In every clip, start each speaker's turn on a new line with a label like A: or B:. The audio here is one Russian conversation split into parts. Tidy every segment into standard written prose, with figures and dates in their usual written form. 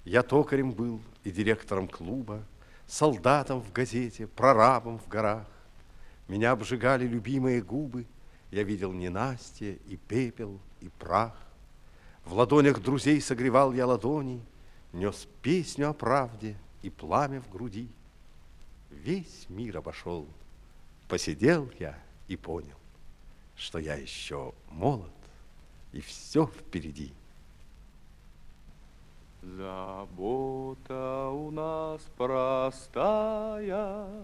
A: Я токарем был и директором клуба, солдатом в газете, прорабом в горах. Меня обжигали любимые губы, я видел ненастье и пепел, и прах. В ладонях друзей согревал я ладони, нес песню о правде и пламя в груди. Весь мир обошел, посидел я и понял, что я еще молод, и все впереди.
B: Забота у нас простая,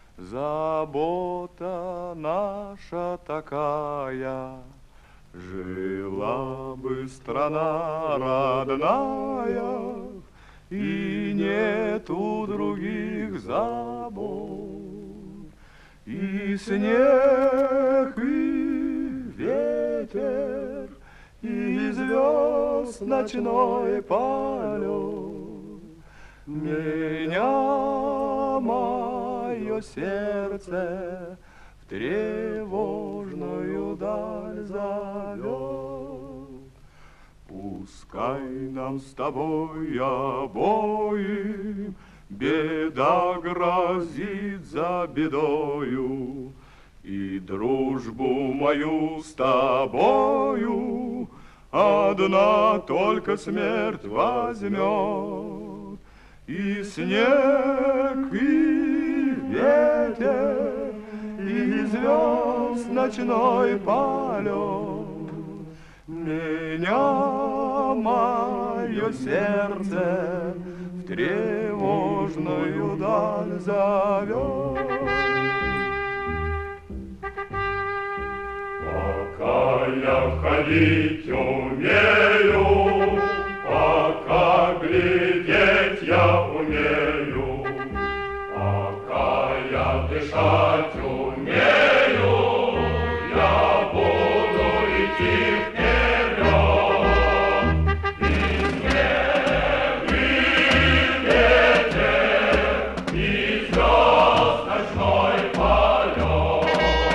B: забота наша такая. Жила бы страна родная, и нету других забот. И снег, и ветер, и звезд ночной полет. Меня мое сердце в тревожную даль зовет. Пускай нам с тобой обоим беда грозит за бедою, и дружбу мою с тобою одна только смерть возьмет. И снег, и ветер, и звезд ночной полет. Меня мое сердце в тревожную даль зовет. Пока я ходить умею, пока глядеть я умею, пока я дышать умею, я буду идти вперед. И снег, и ветер, и звезд ночной полет.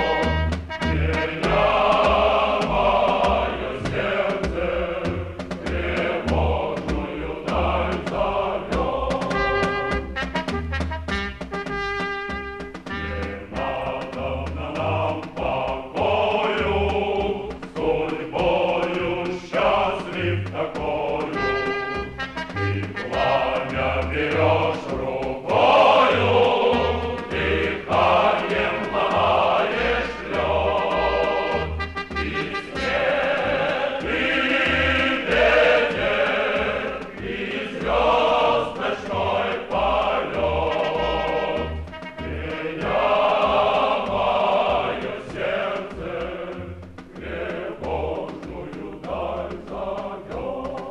B: Меня мое сердце тревожную даль зовет. Не надо нам покою, судьбою счастлив такою. Ты пламя берешь рукою, дыханием ломаешь лед. И снег, и ветер, и звезд ночной полет. Меня мое сердце тревожную даль зовет.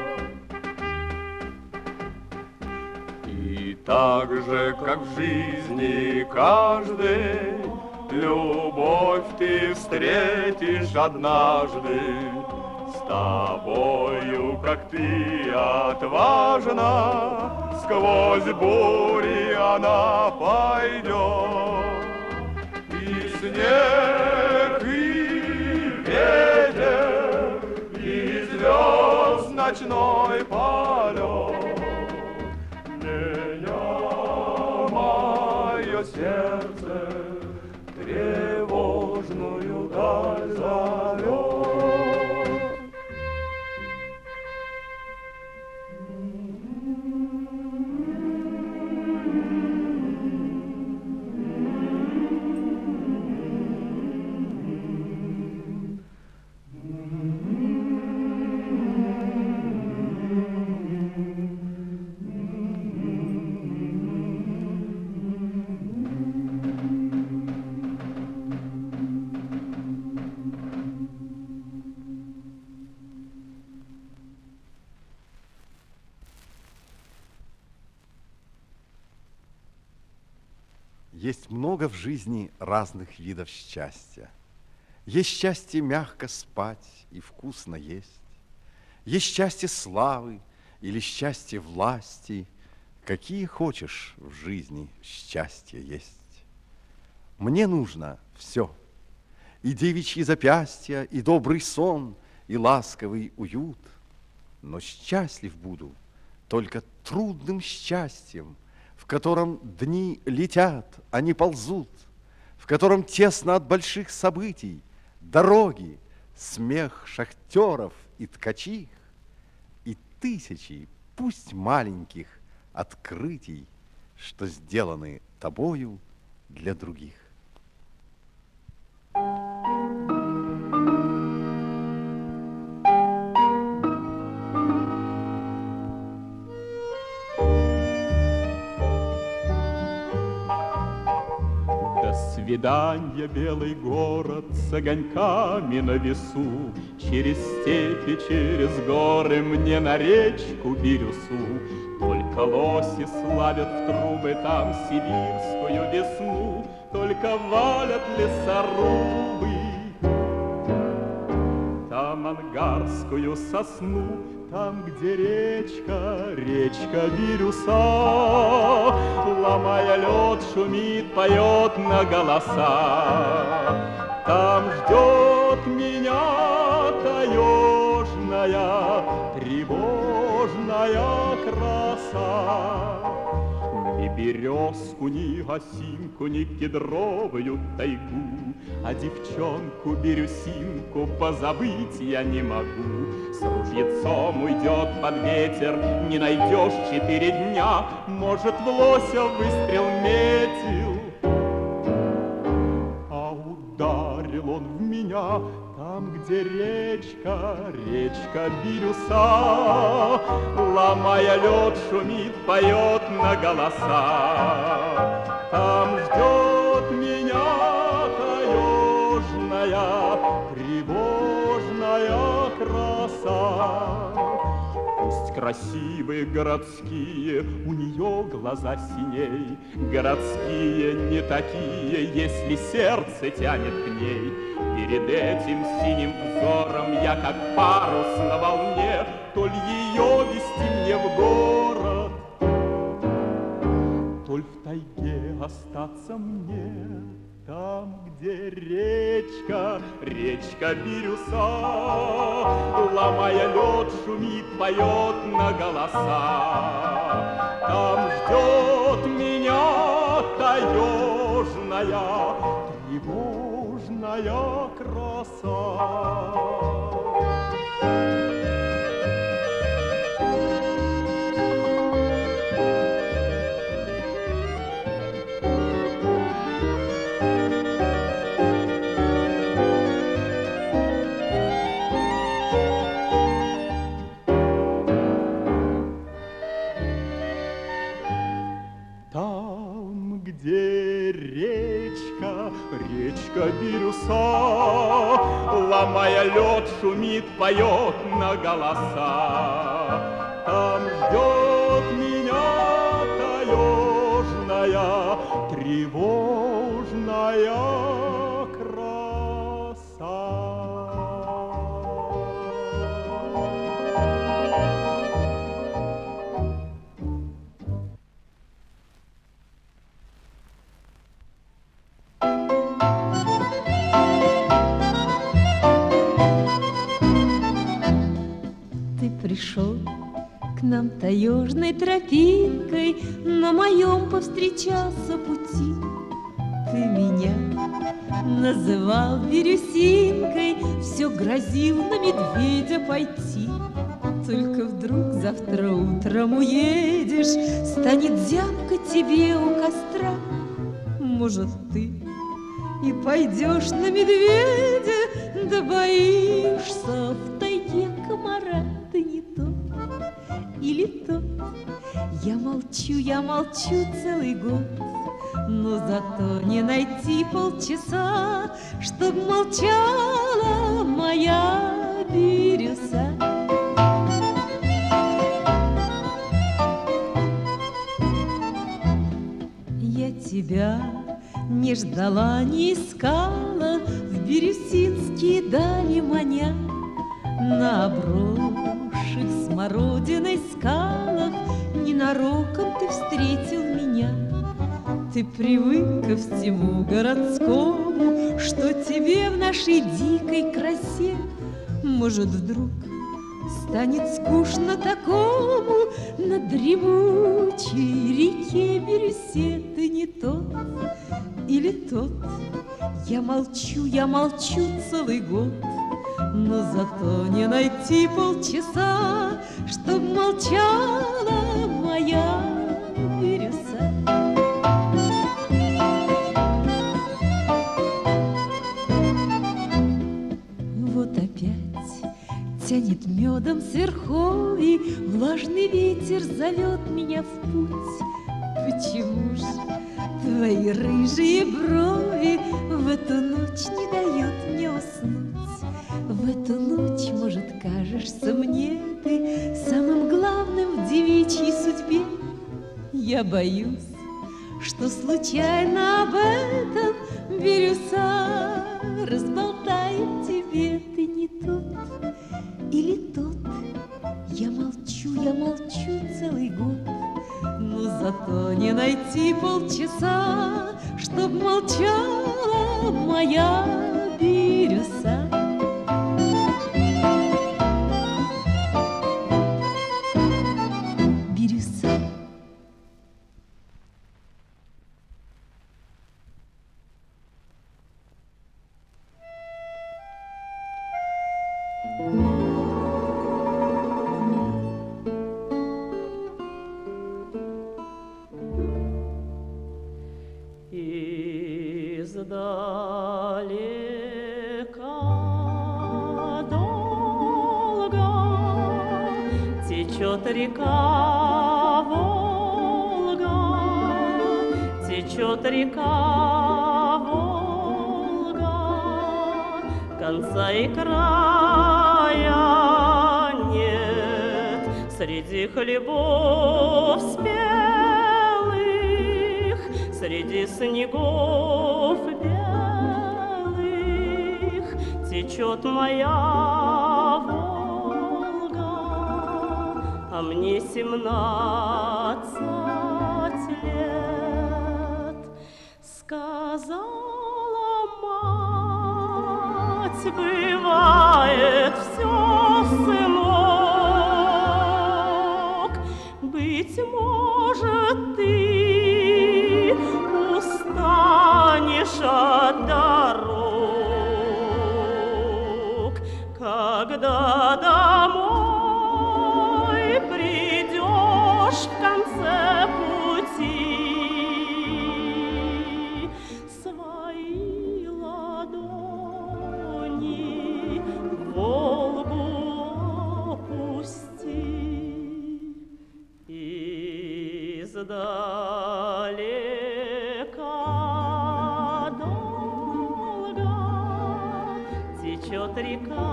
B: И так же, как в жизни каждый, любовь ты встретишь однажды. С тобою, как ты отважна, сквозь бури она пойдет. И снег, и ветер, и звезд ночной полет. Меня мое сердце тревожную даль зовет.
A: Есть много в жизни разных видов счастья. Есть счастье мягко спать и вкусно есть. Есть счастье славы или счастье власти. Какие хочешь в жизни счастья есть. Мне нужно все. И девичьи запястья, и добрый сон, и ласковый уют. Но счастлив буду только трудным счастьем, в котором дни летят, а не ползут, в котором тесно от больших событий, дороги, смех шахтеров и ткачих, и тысячи, пусть маленьких, открытий, что сделаны тобою для других.
B: До свидания, белый город с огоньками на весу, через степи, через горы мне на речку Бирюсу. Только лоси славят в трубы там сибирскую весну, только валят лесорубы там ангарскую сосну. Там, где речка, речка Бирюса, ломая лед, шумит, поет на голоса. Там ждет меня таежная, тревожная краса. Ни березку, ни осинку, ни кедровую тайгу, а девчонку бирюсинку позабыть я не могу. С ружьецом уйдет под ветер, не найдешь 4 дня, может, в лося выстрел метил. А ударил он в меня там, где речка, речка Бирюса, ломая лед, шумит, поет на голоса. Там ждет меня таежная, тревожная краса. Пусть красивые городские, у нее глаза синей, городские не такие, если сердце тянет к ней. Перед этим синим взором я как парус на волне, то ли ее вести мне в город, то ли в тайге остаться мне. Там, где речка, речка Бирюса, ломая лед, шумит, поет на голоса. Там ждет меня таежная, тревожная краса. Речка Бирюса, ломая лед, шумит, поет на голоса. Там ждет меня таежная, тревожная краса.
C: Пришел к нам таежной тропинкой, на моем повстречался пути. Ты меня называл бирюсинкой, все грозил на медведя пойти. Только вдруг завтра утром уедешь, станет зябко тебе у костра. Может, ты и пойдешь на медведя, да боишься в тайге комара. Ты не то или то. Я молчу целый год, но зато не найти полчаса, чтоб молчала моя бирюса. Я тебя не ждала, не искала, в бирюсинские дали маня. На обросших смородиной скалах ненароком ты встретил меня. Ты привык ко всему городскому, что тебе в нашей дикой красе. Может, вдруг станет скучно такому, на дремучей реке Бирюсе ты не тот или тот. Я молчу целый год, но зато не найти полчаса, чтоб молчала моя бирюса. Вот опять тянет медом с верховья, влажный ветер зовет меня в путь. Почему ж твои рыжие брови в эту ночь не дают мне уснуть? В эту ночь, может, кажешься мне ты самым главным в девичьей судьбе. Я боюсь, что случайно об этом бирюса разболтает тебе. Ты не тот или тот. Я молчу целый год, но зато не найти полчаса, чтоб молчала моя бирюса. Бирюса.
D: Издалека долго течет река Волга, течет река Волга, конца и края нет среди хлебов спелых, среди снегов белых течет моя Волга, а мне 17 лет. Сказала мать, бывает все, сынок, быть может, ты устанешь от дорог, когда домой придешь в конце пути. Свои ладони в Волгу опусти. Издалека долго течет река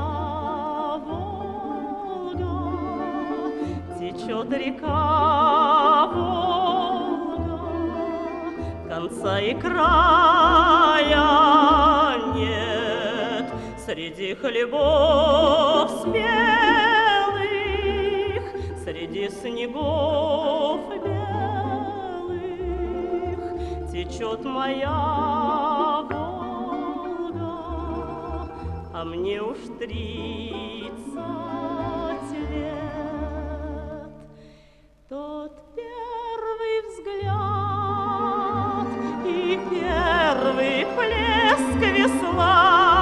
D: Волга, течет река Волга, конца и края нет среди хлебов спелых, среди снегов белых течет моя Волга, а мне уж 30 лет. Тот первый взгляд и первый плеск весла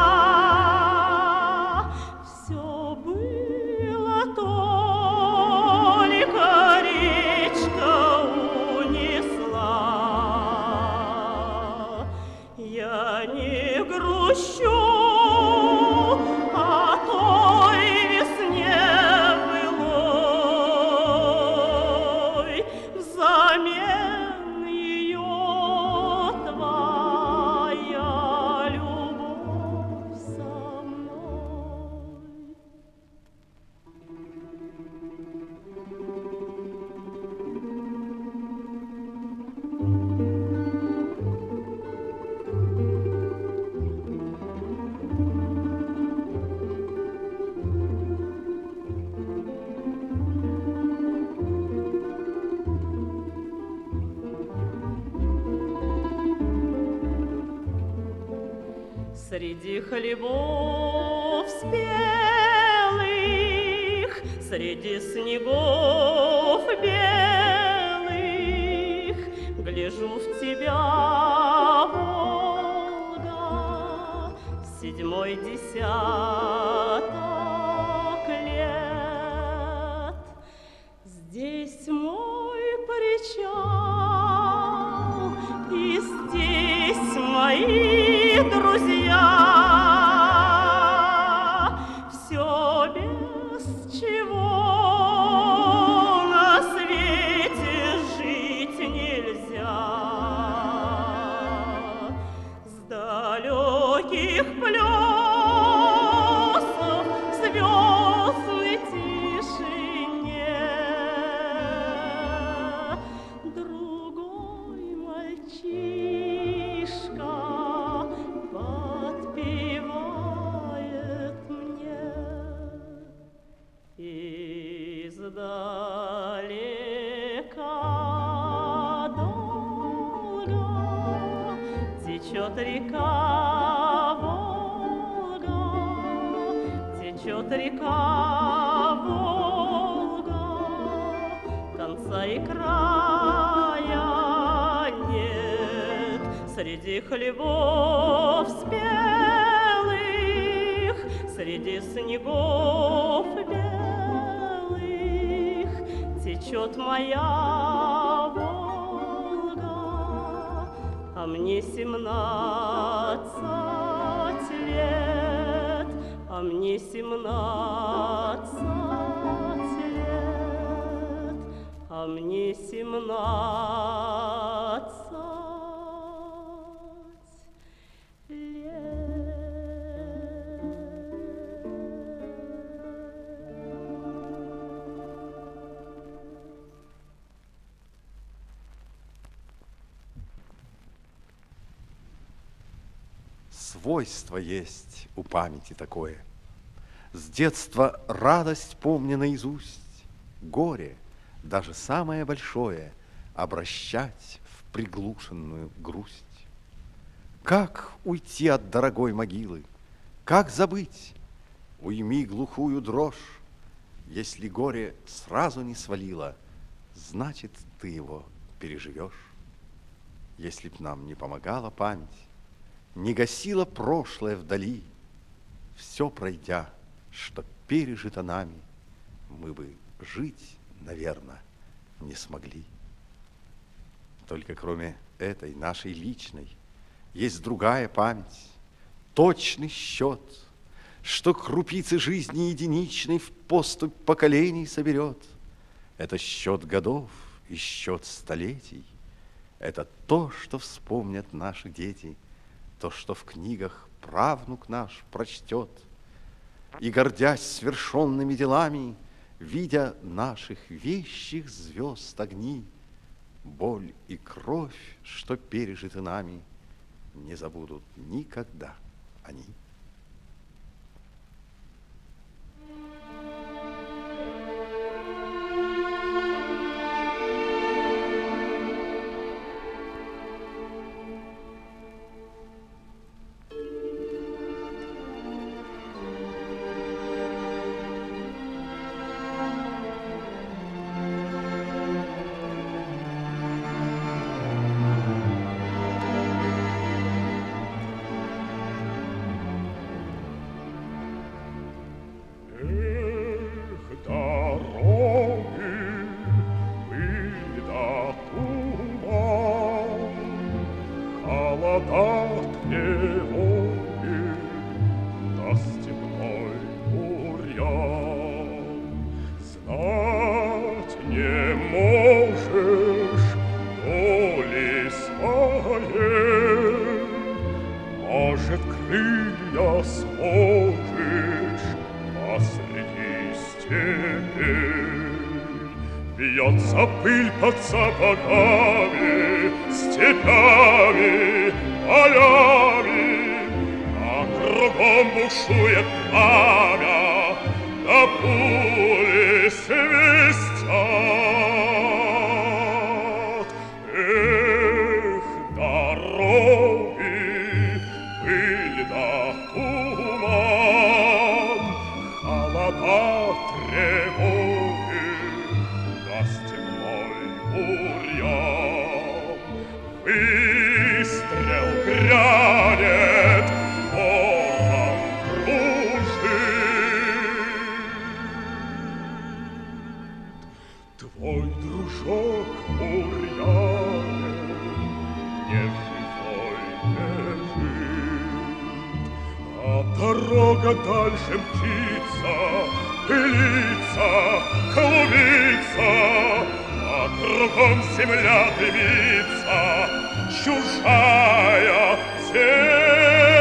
D: — все было только речка унесла. Я не грущу о той весне былой, взамен ее твоя любовь со мной. Среди хлебов спелых, среди снегов белых вижу в тебя, Волга, седьмой десяток лет. Здесь мой причал, и здесь мои друзья. Все без чего на свете жить нельзя. С далеких плесов звездной тишине другой мальчишка подпевает мне. Издалека долго течет река Волга, течет река Волга, конца и края нет. Среди хлебов спелых, среди снегов белых течет моя Волга, а мне 17 лет, а мне 17 лет, а мне 17 лет.
A: Свойство есть у памяти такое. С детства радость помня наизусть, горе, даже самое большое, обращать в приглушенную грусть. Как уйти от дорогой могилы? Как забыть? Уйми глухую дрожь. Если горе сразу не свалило, значит, ты его переживешь. Если б нам не помогала память, не гасила прошлое вдали, все пройдя, что пережито нами, мы бы жить, наверное, не смогли. Только кроме этой нашей личной есть другая память, точный счет, что крупицы жизни единичной в поступь поколений соберет. Это счет годов и счет столетий. Это то, что вспомнят наши дети, то, что в книгах правнук наш прочтет. И, гордясь свершенными делами, видя наших вещих звезд огни, боль и кровь, что пережиты нами, не забудут никогда они.
B: Бьется пыль под сапогами, степями, полями, а кругом бушует пламя, да пули свистят. Эх, дороги, пыль да туман, холода, тревоги, да степной бурьян.
E: выстрел грянет, ворон кружит. Твой дружок бурьянин не живой лежит, а дорога дальше мчится, пылится, клубится, а кругом земля дымится, чужая земля.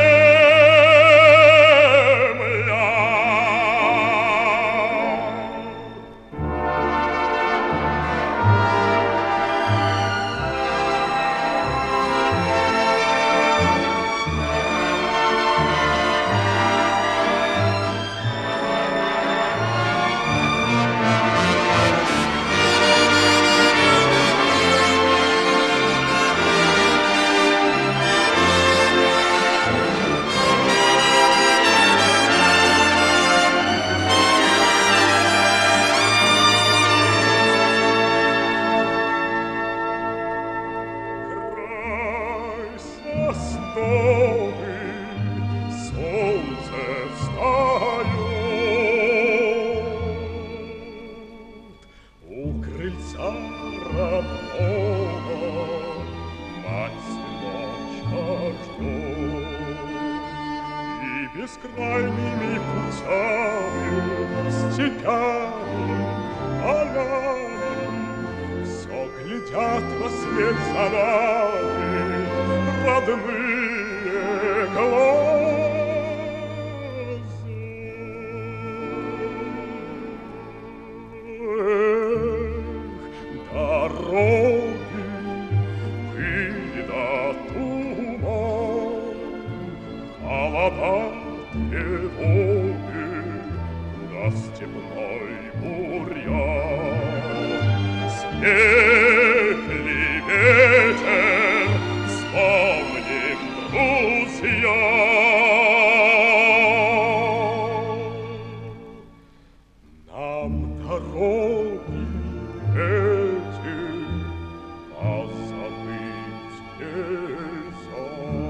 E: Бескрайними путями, степями, полями все глядят во свет за нами родные глаза. Дороги, пыль да туман, холода, тревоги, да степной бурьян. Снег ли ветер, вспомним, друзья. Нам дороги эти позабыть нельзя.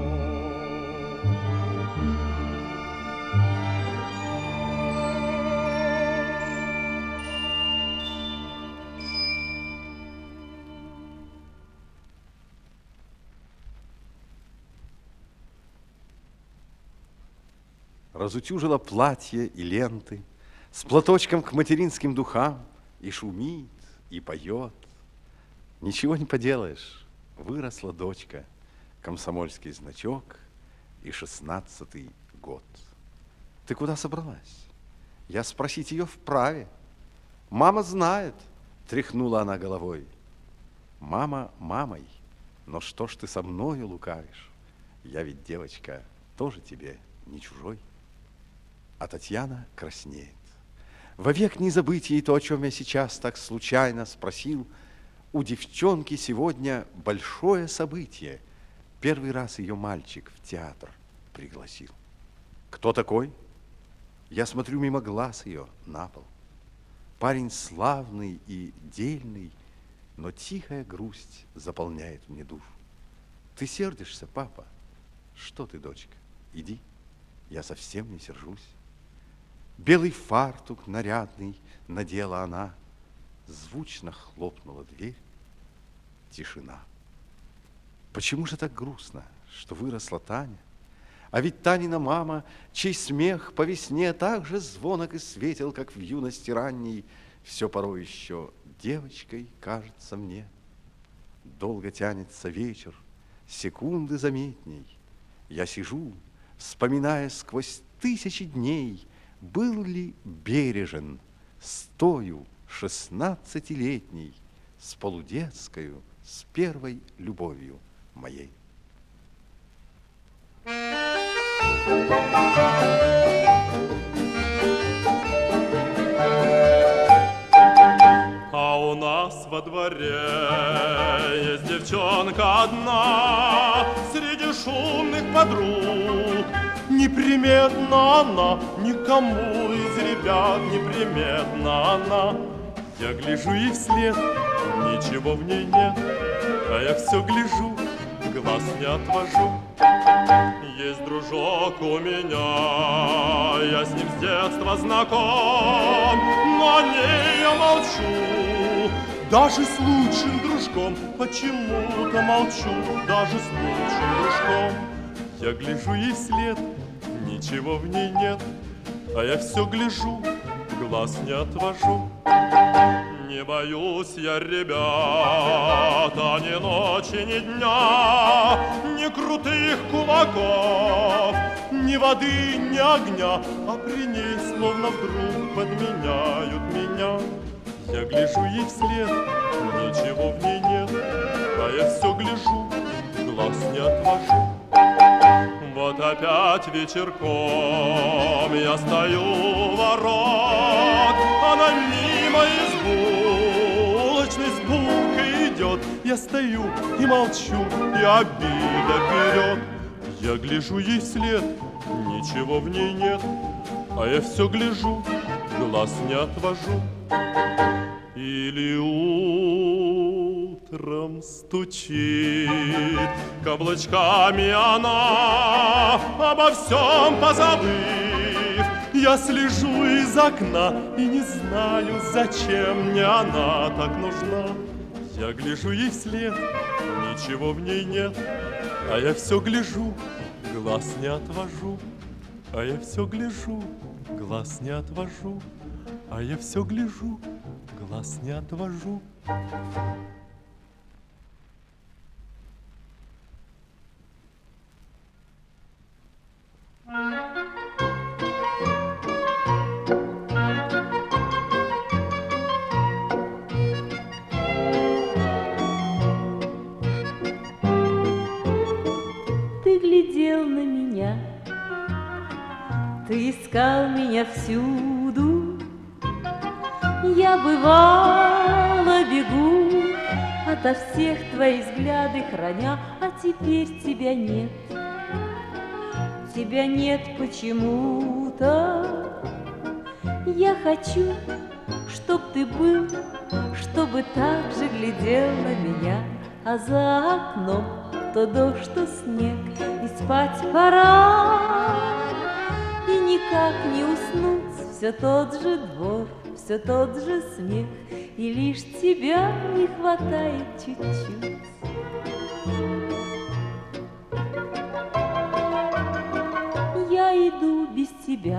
A: Разутюжила платье и ленты, с платочком к материнским духам, и шумит, и поет. Ничего не поделаешь, выросла дочка, комсомольский значок и 16-й год. Ты куда собралась? Я спросить ее вправе. Мама знает, тряхнула она головой. Мама мамой, но что ж ты со мною лукавишь? Я ведь, девочка, тоже тебе не чужой. А Татьяна краснеет. Вовек не забыть ей то, о чем я сейчас так случайно спросил. У девчонки сегодня большое событие. Первый раз ее мальчик в театр пригласил. Кто такой? Я смотрю мимо глаз ее на пол. Парень славный и дельный, но тихая грусть заполняет мне душу. Ты сердишься, папа? Что ты, дочка? Иди, я совсем не сержусь. Белый фартук нарядный надела она, звучно хлопнула дверь. Тишина. Почему же так грустно, что выросла Таня? А ведь Танина мама, чей смех по весне так же звонок и светел, как в юности ранней, все порой еще девочкой кажется мне. Долго тянется вечер, секунды заметней. Я сижу, вспоминая сквозь тысячи дней, был ли бережен с тою 16-летней, с полудетскою, с первой любовью моей.
E: А у нас во дворе есть девчонка одна, среди шумных подруг. Неприметна она, никому из ребят неприметна она. Я гляжу ей вслед, ничего в ней нет, а я все гляжу глаз не отвожу. Есть дружок у меня, я с ним с детства знаком, но о ней я молчу. Даже с лучшим дружком почему-то молчу, даже с лучшим дружком. Я гляжу ей вслед, ничего в ней нет, а я все гляжу, глаз не отвожу. Не боюсь я, ребята, ни ночи, ни дня, ни крутых кулаков, ни воды, ни огня, а при ней словно вдруг подменяют меня. Я гляжу ей вслед, ничего в ней нет, а я все гляжу, глаз не отвожу. Вот опять вечерком я стою у ворот, она мимо из булочной с булкой идет. Я стою и молчу, и обида берет. Я гляжу ей вслед, ничего в ней нет, а я все гляжу, глаз не отвожу. Или утром стучит каблучками она, обо всем позабыв. Я слежу из окна и не знаю, зачем мне она так нужна. Я гляжу ей вслед, ничего в ней нет, а я все гляжу, глаз не отвожу. А я все гляжу, глаз не отвожу. А я все гляжу, глаз не отвожу.
C: Ты глядел на меня, ты искал меня всюду. Я бывало бегу ото всех твои взгляды храня, а теперь тебя нет. Тебя нет почему-то. Я хочу, чтоб ты был, чтобы так же глядел на меня, а за окном то дождь, то снег, и спать пора. И никак не уснуть, все тот же двор, все тот же смех, и лишь тебя не хватает чуть-чуть. Я иду без тебя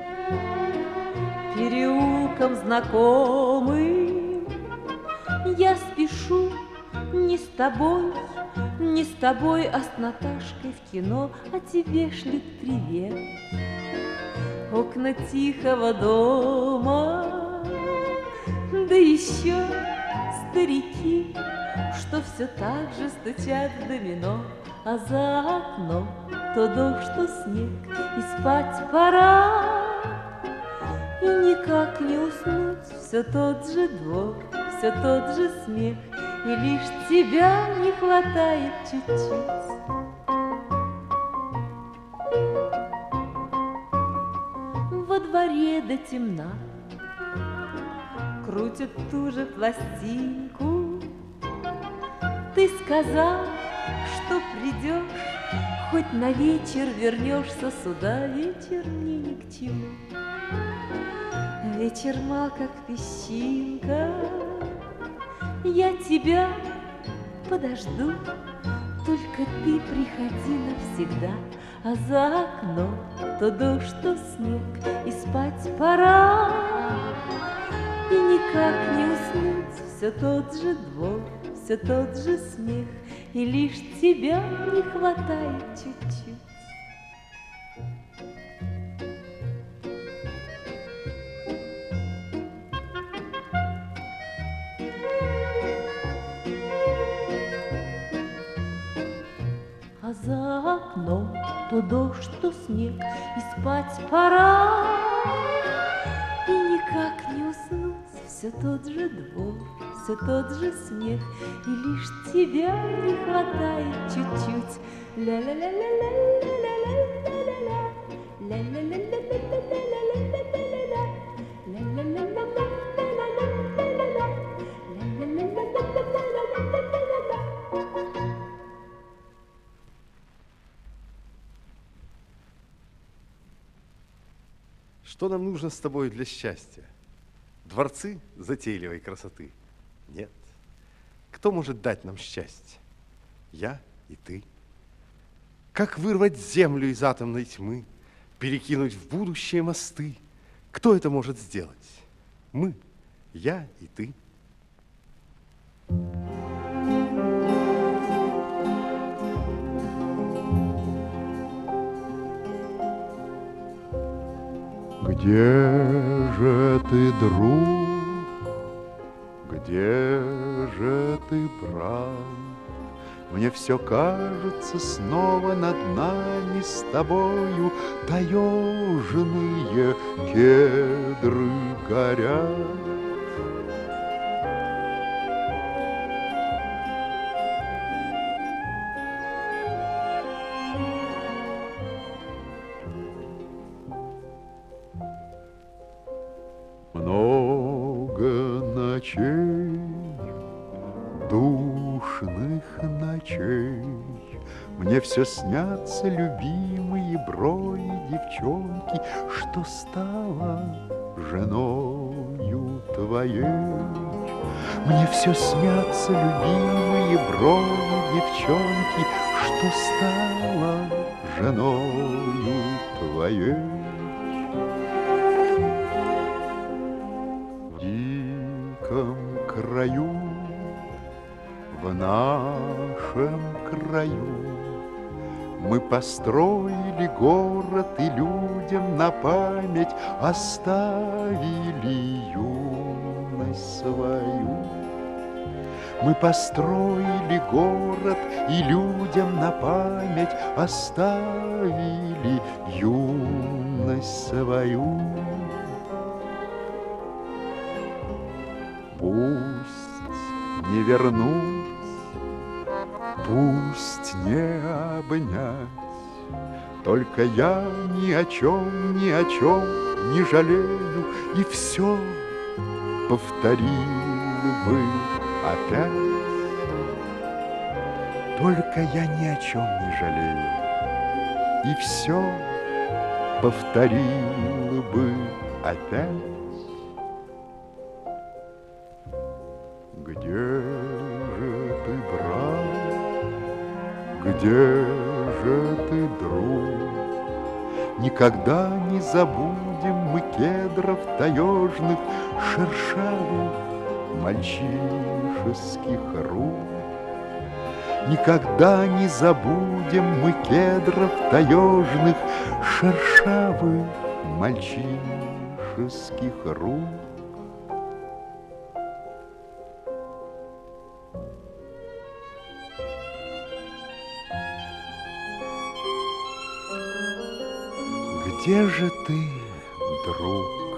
C: переулком знакомым. Я спешу не с тобой, не с тобой, а с Наташкой в кино, а тебе шлют привет окна тихого дома. Да еще старики, что все так же стучат в домино, а за окном то дождь, то снег, и спать пора. И никак не уснуть, все тот же двор, все тот же смех, и лишь тебя не хватает чуть-чуть. Во дворе до темна крутят ту же пластинку. Ты сказал, что придешь, хоть на вечер вернешься сюда. Вечер мне ни к чему, вечер мал, как песчинка. Я тебя подожду, только ты приходи навсегда, а за окном то дождь, то снег, и спать пора. И никак не уснуть, все тот же двор, все тот же смех, и лишь тебя не хватает чуть-чуть. А за окном то дождь, то снег, и спать пора. И никак не уснуть, все тот же двор, все тот же смех, и лишь тебя не хватает чуть-чуть. Ля-ля-ля-ля-ля-ля-ля-ля-ля-ля, ля-ля-ля-ля-ля-ля-ля-ля-ля, ля-ля-ля-ля-ля-ля-ля-ля-ля.
A: Что нам нужно с тобой для счастья? Дворцы затейливой красоты? Нет. Кто может дать нам счастье? Я и ты. Как вырвать землю из атомной тьмы, перекинуть в будущее мосты? Кто это может сделать? Мы, я и ты.
F: Где же ты, друг? Где же ты, брат? Мне все кажется, снова над нами с тобою таежные кедры горят. Много ночей, душных ночей, мне все снятся любимые брови девчонки, что стала женою твоей. Мне все снятся любимые брови девчонки, что стала женою твоей. Краю, в нашем краю мы построили город и людям на память оставили юность свою. Мы построили город и людям на память оставили юность свою. Пусть не вернуть, пусть не обнять, только я ни о чем не жалею, и все повторил бы опять. Только я ни о чем не жалею, и все повторил бы опять. Где же ты, брат? Где же ты, друг? Никогда не забудем мы кедров таежных, шершавых мальчишеских рук. Никогда не забудем мы кедров таежных, шершавых мальчишеских рук. Где же ты, друг?